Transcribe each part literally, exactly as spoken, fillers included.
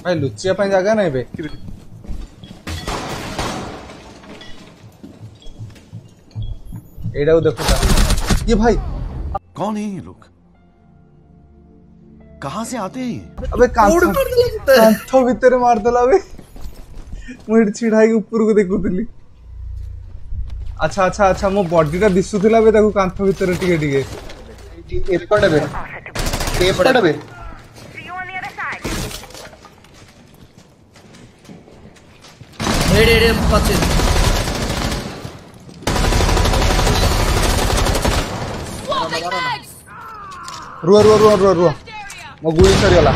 भाई लुचिया पे जगह नहीं बे एडा देखो ये भाई कौन है ये लोग कहां से आते हैं अबे कांथो भीतर मार देला बे मुझे छिड़ाई ऊपर को देखुतली अच्छा अच्छा अच्छा मो बॉडी टा दिसुथिला बे ताको कांथो भीतर टिके टिके एपड़ बे एपड़ बे हेड हेड पछे रुआ रुआ रुआ रुआ रुआ मो गुली सरियला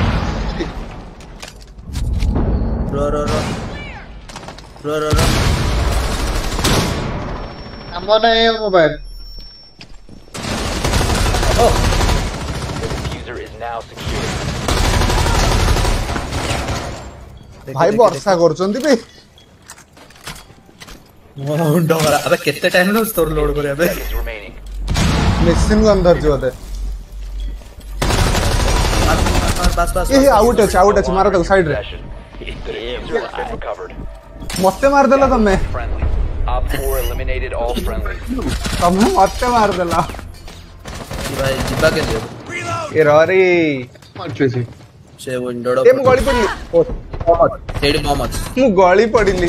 रुआ रुआ रुआ रुआ रुआ रुआ हमने ये मोबाइल ओह diffuser is now secure भाई वर्षा करचंदी बे मुंडो मारा अबे कितने टाइम लो स्टोर लोड करे अबे मशीन को अंदर जो है बस बस ए आउट है आउट है मारो तो साइड रे मत्ते मार देला तमे Op four eliminated all friendly तमे मत्ते मार देला भाई जिबा के लिए ए रे मार छे से विंडो ए मु गली पड़ली ओ हेड मोहम्मद मु गली पड़ली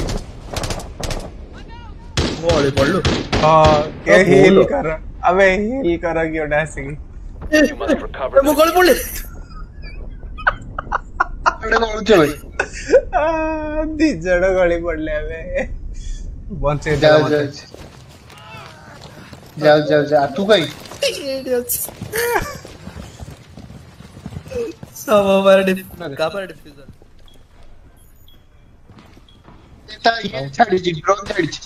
गोली पड़लु हां के हील कर अबे हील कर की ओडासी मु गली पड़ली अरे गोल चले आ दी जड़ गली पड़ले अबे बंचे जाओ जाओ जाओ जाओ जा तू भाई सब ओवर डिफर का पर डिफ्यूजर एटा ये छाड़ी जी ड्रोन छाड़ी जी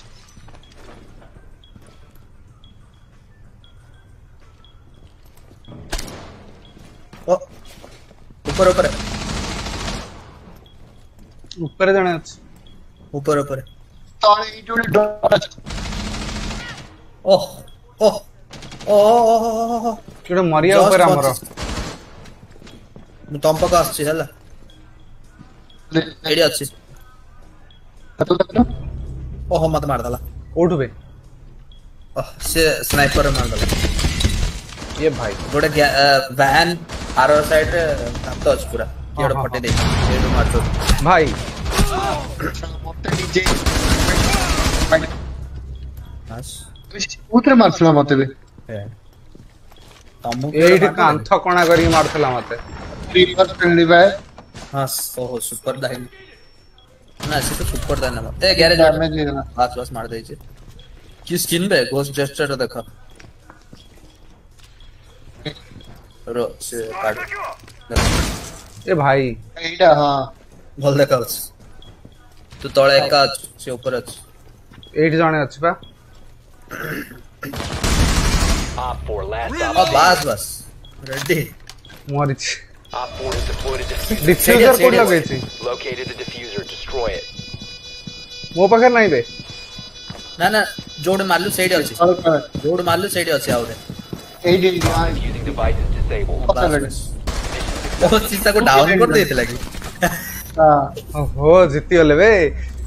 ओ ऊपर ऊपर ऊपर जणे अछि ऊपर ऊपर तळे इटोडी ड्रोन ओह ओह ओह केडे मरिया ऊपर हमरो मु तम पका आछि हला एडी अछि ओह मत मार दला उठ बे ओह से स्नाइपर मार दला ये भाई गोटे वैन आरो साइड कांतो अछि पूरा केडो फटे दे एडो मार दो भाई मते डीजे बस उतरे मारछला मते बे तमु एठ कांथ कोणा करी मारथला मते रिवर्स फ्रेंडली बाय हां ओहो सुपर दाइन ना से तो सुपर दाइन मत ए गैरेज डैमेज ले ना बस बस मार दे छे की स्किन बे गोस्ट जेस्चर देखो रो से काट ए भाई एटा हां भल देखा तू तळे एका से ऊपर अछि एठ जणे अछि बा Op four last अब बस बस रेडी मरिच Op four has deployed a diffuser. Diffuser कोड लगे छी Located the diffuser. Destroy it. मो पकड़ नहीं बे ना ना जोड़ मारलु साइड अछि जोड़ मारलु साइड अछि आउरे एडी Diffusing device is disabled. ओ सीसा को डाउन कर देते लगी हां ओहो जीती होले बे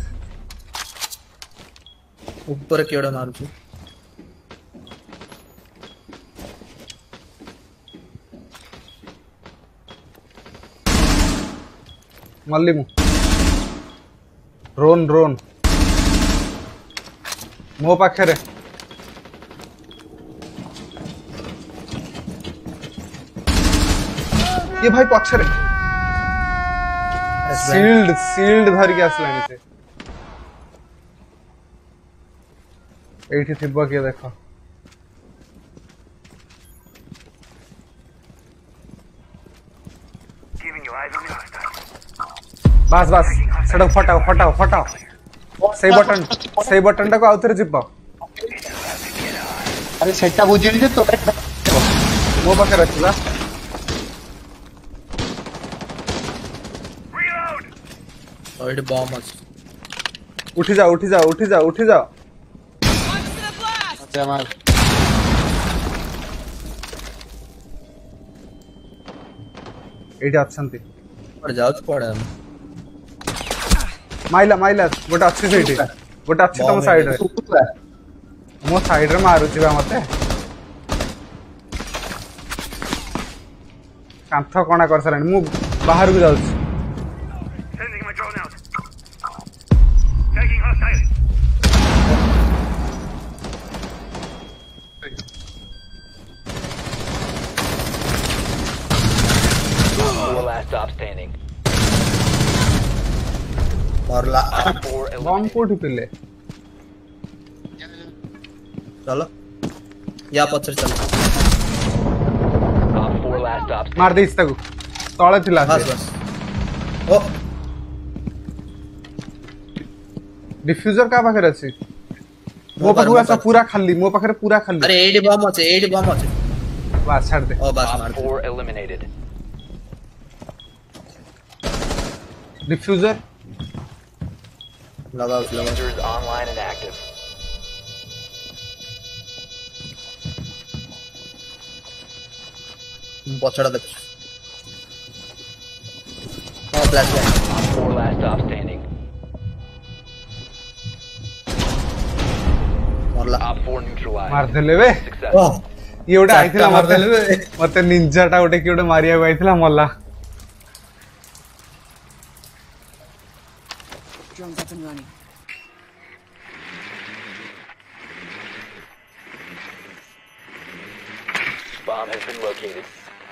ऊपर केडा मारू छी मल्ली मु ड्रोन ड्रोन मो पाखरे ये भाई पक्षरे शील्ड शील्ड धर के आसलानी से एठी थिबा के देखो बस बस सेटा फटाओ फटाओ फटाओ सही बटन सही बटन टाको आउथरे जिब्बा अरे सेटा बुझिली जे तो मो पाखे रखला ऑलरेडी बॉम्ब अछि उठी जा उठी जा उठी जा उठी जा अच्छा मार एडी अछंती पर जाउ पड़े माइला माइला गोटे अच्छी सेठी गोटे अच्छी तुम साइड रे मो साइड रे मारुची बा मते कांथ कोना कर सरानी मु बाहर को जाउछी Sending my drone out. Tagging hostile. Four last stop standing. मरला Four बॉम्ब eliminated. कोठी पिले चलो या पछर चल Op four last stop standing. मार दे इस तक तळे थिला बस बस ओ डिफ्यूजर का पाखरे अछि मो पाखु आसा पूरा खाली मो पाखरे पूरा खाली अरे एडी बम अछि एडी बम अछि बस छाड़ दे ओ बस Op मार दे four eliminated. डिफ्यूजर लगाओ लगाओ Diffuser is online and active. पछड़ा देख ओ फ्लैश है Op four last stop standing. मरला Op four neutralized. मार देले बे Success. ओ ये गोटे आइथिला चारटा मते मारदेले बे। मते निंजा टा गोटे कि गोटे मारिया को आइथिला मल्ला Drone's up and running. Bomb has been located.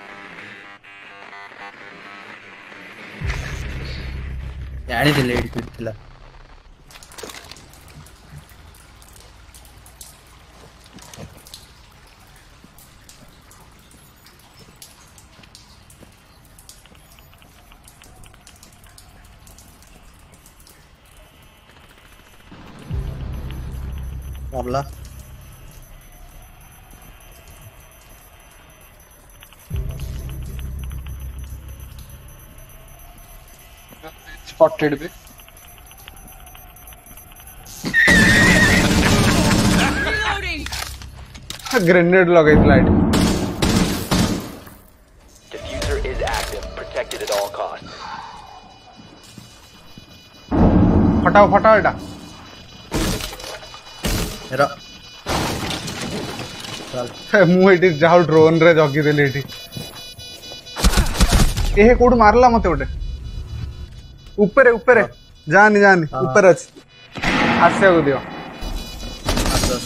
यानी दिले एडी पिटला मरला spotted bhi. ग्रेनेड लगाइथिला एटी Diffuser is active. Protected at all costs. फटाओ फटाओ एटा मेरा चल मु एटी जाऊ ड्रोन रे जगी देली एटी एहे कोड मारला मते गोटे ऊपर ऊपर जानी जानी ऊपर अछि आसे को दियो बस बस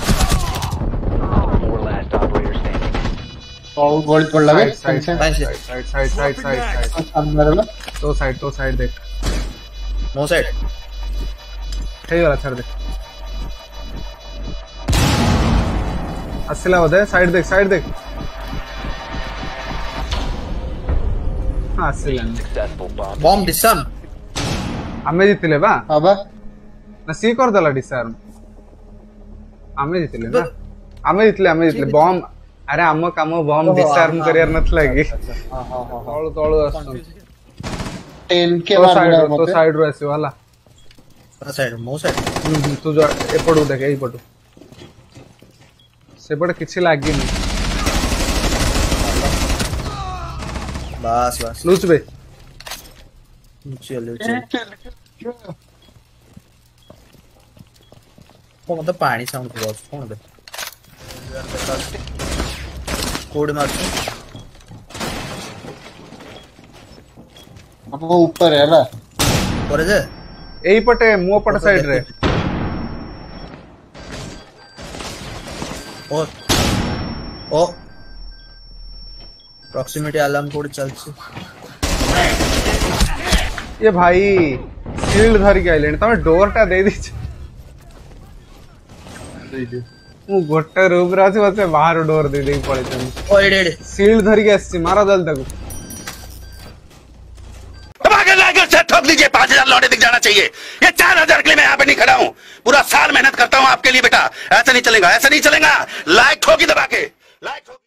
Op four last operator standing. बहुत गोली पड़ लगे side side side side side side side side side अंदर वाला तो साइड तो साइड देख नो साइड हे वाला छाड़ दे असला बदे साइड देख साइड देख हां असला Successful bomb. बम डिसन आमे जितले बा अबा ना सी कर दला डिसआर्म आमे जितले ना आमे जितले आमे जितले बॉम्ब अरे आम काम बॉम्ब डिसआर्म करियार नथला कि हां हां हां तळु तळु असतो टेन के तो मार साइड दिया तो मते साइड रो आसी वाला साइड मो साइड तू जो एपड़ू देख एई पटू सेपड़ किछि लागिनी बस बस लूच बे चल चल ओ मतलब पानी साउंड को बस कौन दे कोड मार अब वो ऊपर है ना करे जे एई पटे मो पट साइड रे ओ ओ प्रॉक्सिमिटी अलार्म कोड चलছে ये भाई शील्ड धरी के आइले तमे डोर टा दे दी मु गोटे रूम रे अछि बस बाहर डोर दे दे पड़े छन ओ एडे एडे शील्ड धरी के आसी मारा जल्दी तक ठोक दीजिए पांच हजार लौटे दिख जाना चाहिए ये चार हजार के लिए मैं यहाँ पे नहीं खड़ा हूँ पूरा साल मेहनत करता हूँ आपके लिए बेटा ऐसा नहीं चलेगा ऐसा नहीं चलेगा लाइक ठोकी दबा के लाइक ठोकी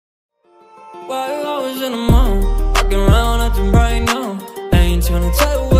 While I was in the mall, walking around acting right now. I ain't tryna tell you